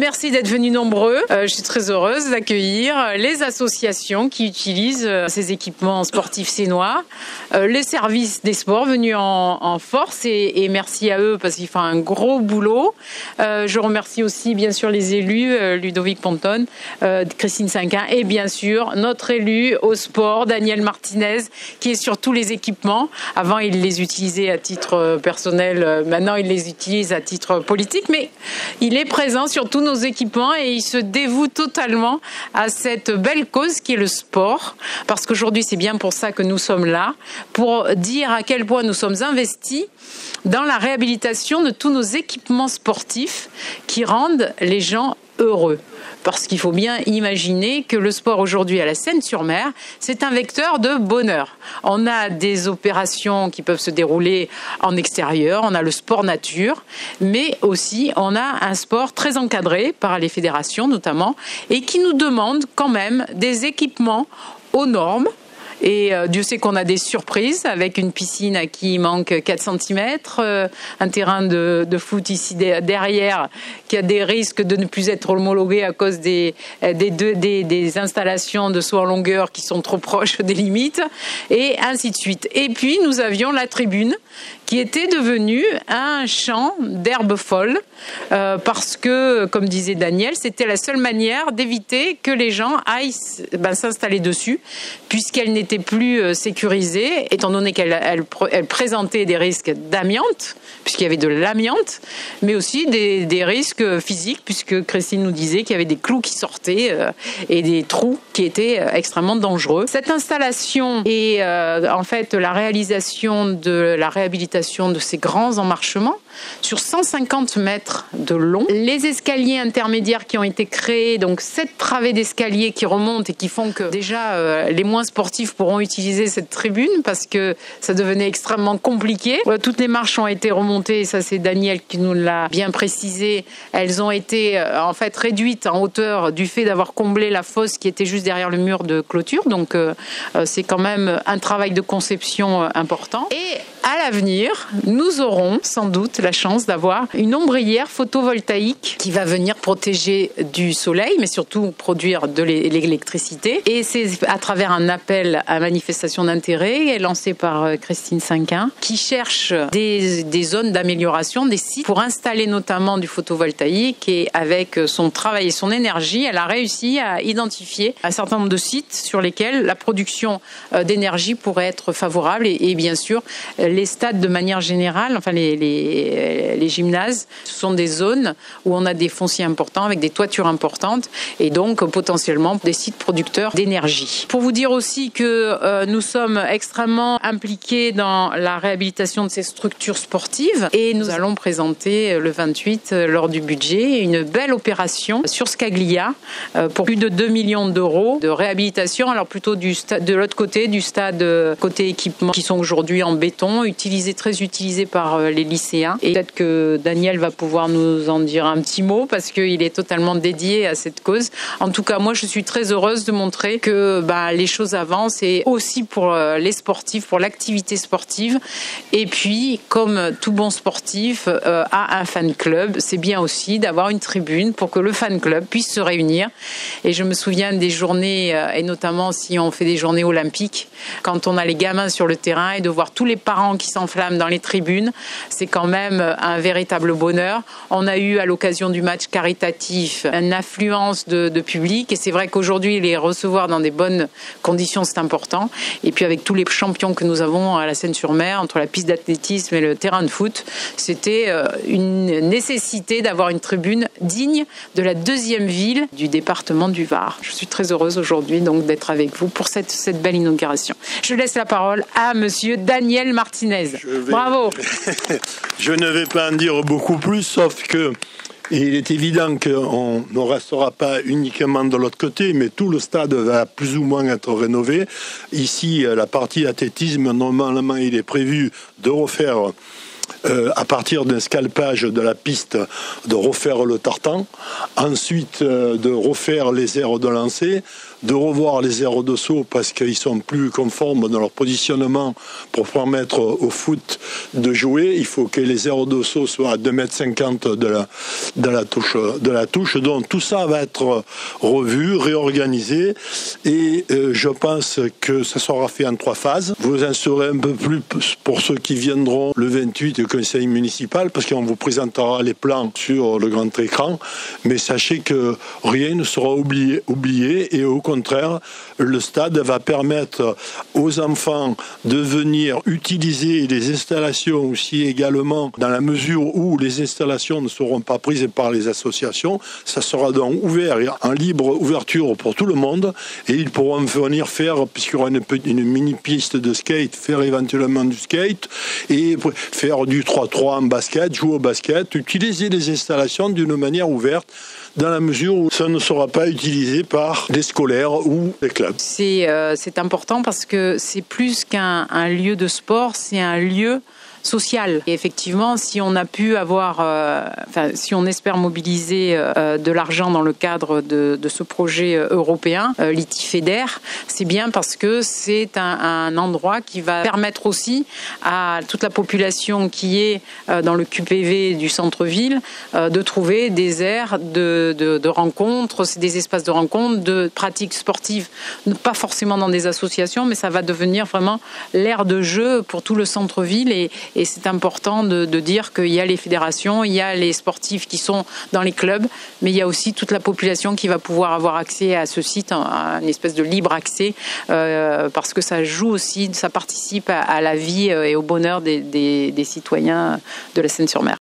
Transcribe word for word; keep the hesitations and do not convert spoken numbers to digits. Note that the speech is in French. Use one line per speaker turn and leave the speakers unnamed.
Merci d'être venus nombreux. Euh, je suis très heureuse d'accueillir les associations qui utilisent euh, ces équipements sportifs sénois, euh, les services des sports venus en, en force et, et merci à eux parce qu'ils font un gros boulot. Euh, je remercie aussi bien sûr les élus, euh, Ludovic Ponton, euh, Christine Cinquin et bien sûr notre élu au sport, Daniel Martinez, qui est sur tous les équipements. Avant, il les utilisait à titre personnel, maintenant il les utilise à titre politique, mais il est présent sur tous nos équipements et il se dévoue totalement à cette belle cause qui est le sport, parce qu'aujourd'hui c'est bien pour ça que nous sommes là, pour dire à quel point nous sommes investis dans la réhabilitation de tous nos équipements sportifs qui rendent les gens heureux. Parce qu'il faut bien imaginer que le sport aujourd'hui à la Seine-sur-Mer, c'est un vecteur de bonheur. On a des opérations qui peuvent se dérouler en extérieur, on a le sport nature, mais aussi on a un sport très encadré par les fédérations notamment, et qui nous demande quand même des équipements aux normes. Et euh, Dieu sait qu'on a des surprises avec une piscine à qui il manque quatre centimètres, euh, un terrain de, de foot ici derrière qui a des risques de ne plus être homologué à cause des, des, deux, des, des installations de saut en longueur qui sont trop proches des limites, et ainsi de suite. Et puis nous avions la tribune qui était devenue un champ d'herbe folle euh, parce que, comme disait Daniel, c'était la seule manière d'éviter que les gens aillent ben, s'installer dessus, puisqu'elle n'était plus euh, sécurisée, étant donné qu'elle elle, elle présentait des risques d'amiante, puisqu'il y avait de l'amiante, mais aussi des, des risques physiques, puisque Christine nous disait qu'il y avait des clous qui sortaient euh, et des trous qui étaient euh, extrêmement dangereux. Cette installation et euh, en fait la réalisation de la réhabilitation de ces grands emmarchements sur cent cinquante mètres de long. Les escaliers intermédiaires qui ont été créés, donc sept travées d'escalier qui remontent et qui font que déjà euh, les moins sportifs pourront utiliser cette tribune parce que ça devenait extrêmement compliqué. Euh, toutes les marches ont été remontées, ça c'est Daniel qui nous l'a bien précisé. Elles ont été euh, en fait réduites en hauteur du fait d'avoir comblé la fosse qui était juste derrière le mur de clôture. Donc euh, euh, c'est quand même un travail de conception euh, important. Et à l'avenir, nous aurons sans doute la chance d'avoir une ombrière photovoltaïque qui va venir protéger du soleil, mais surtout produire de l'électricité. Et c'est à travers un appel à manifestation d'intérêt lancé par Christine Cinquin, qui cherche des, des zones d'amélioration, des sites pour installer notamment du photovoltaïque. Et avec son travail et son énergie, elle a réussi à identifier un certain nombre de sites sur lesquels la production d'énergie pourrait être favorable. Et, et bien sûr, les stades de manière générale, enfin les, les, les gymnases, ce sont des zones où on a des fonciers importants avec des toitures importantes et donc potentiellement des sites producteurs d'énergie. Pour vous dire aussi que euh, nous sommes extrêmement impliqués dans la réhabilitation de ces structures sportives et nous allons présenter le vingt-huit lors du budget une belle opération sur Scaglia euh, pour plus de deux millions d'euros de réhabilitation, alors plutôt du stade, de l'autre côté du stade côté équipements qui sont aujourd'hui en béton, utilisés, très utilisés par les lycéens. Et peut-être que Daniel va pouvoir nous en dire un petit mot parce qu'il est totalement dédié à cette cause. En tout cas, moi, je suis très heureuse de montrer que bah, les choses avancent et aussi pour les sportifs, pour l'activité sportive. Et puis, comme tout bon sportif euh, a un fan club, c'est bien aussi d'avoir une tribune pour que le fan club puisse se réunir. Et je me souviens des journées, euh, et notamment si on fait des journées olympiques, quand on a les gamins sur le terrain et de voir tous les parents qui s'enflamment dans les tribunes, c'est quand même un véritable bonheur. On a eu à l'occasion du match caritatif une affluence de, de public et c'est vrai qu'aujourd'hui les recevoir dans des bonnes conditions c'est important. Et puis avec tous les champions que nous avons à la Seine-sur-Mer, entre la piste d'athlétisme et le terrain de foot, c'était une nécessité d'avoir une tribune digne de la deuxième ville du département du Var. Je suis très heureuse aujourd'hui donc d'être avec vous pour cette, cette belle inauguration. Je laisse la parole à monsieur Daniel Martinez.
Vais...
Bravo.
Je ne vais pas en dire beaucoup plus, sauf que il est évident qu'on ne restera pas uniquement de l'autre côté, mais tout le stade va plus ou moins être rénové. Ici, la partie athlétisme, normalement, il est prévu de refaire, euh, à partir d'un scalpage de la piste, de refaire le tartan. Ensuite, euh, de refaire les aires de lancer, de revoir les aires de saut parce qu'ils sont plus conformes dans leur positionnement pour permettre au foot de jouer. Il faut que les aires de saut soient à deux mètres cinquante de la, de la touche, de la touche. Donc tout ça va être revu, réorganisé et euh, je pense que ça sera fait en trois phases. Vous en saurez un peu plus pour ceux qui viendront le vingt-huit au conseil municipal parce qu'on vous présentera les plans sur le grand écran. Mais sachez que rien ne sera oublié, oublié et au contraire, le stade va permettre aux enfants de venir utiliser les installations aussi également dans la mesure où les installations ne seront pas prises par les associations. Ça sera donc ouvert en libre ouverture pour tout le monde et ils pourront venir faire, puisqu'il y aura une, une mini piste de skate, faire éventuellement du skate et faire du trois trois en basket, jouer au basket, utiliser les installations d'une manière ouverte dans la mesure où ça ne sera pas utilisé par les scolaires ou les clubs.
C'est euh, c'est important parce que c'est plus qu'un un lieu de sport, c'est un lieu social. Et effectivement, si on a pu avoir, euh, enfin, si on espère mobiliser euh, de l'argent dans le cadre de, de ce projet européen, euh, l'I T I FEDER, c'est bien parce que c'est un, un endroit qui va permettre aussi à toute la population qui est euh, dans le Q P V du centre-ville euh, de trouver des aires de, de, de rencontres, c'est des espaces de rencontres, de pratiques sportives, pas forcément dans des associations, mais ça va devenir vraiment l'aire de jeu pour tout le centre-ville et Et c'est important de, de dire qu'il y a les fédérations, il y a les sportifs qui sont dans les clubs, mais il y a aussi toute la population qui va pouvoir avoir accès à ce site, à une espèce de libre accès, euh, parce que ça joue aussi, ça participe à, à la vie et au bonheur des, des, des citoyens de la Seine-sur-Mer.